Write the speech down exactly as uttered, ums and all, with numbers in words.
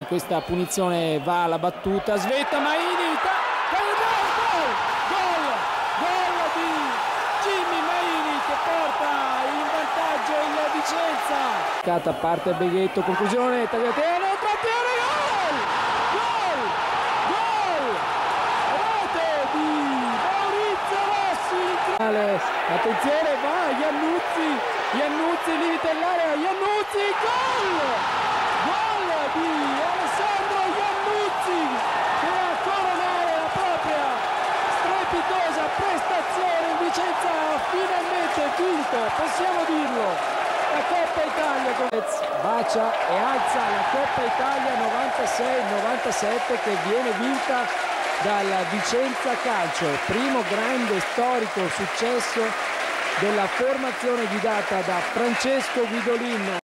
questa punizione va alla battuta, svetta Maini, gol, gol, gol, gol di Jimmy Maini che porta in vantaggio il Vicenza. Cata parte Beghetto, conclusione, Tagliatelle, trattiene, gol, gol, gol, rete di Maurizio Rossi. Attenzione, va Iannuzzi, Iannuzzi, limite all'area, Iannuzzi, gol, gol di Alessandro Iannuzzi che va a coronare la propria strepitosa prestazione. Il Vicenza ha finalmente vinto, possiamo dirlo, la Coppa Italia. Bacia e alza la Coppa Italia novantasei novantasette che viene vinta dal Vicenza Calcio, primo grande storico successo della formazione guidata da Francesco Guidolin.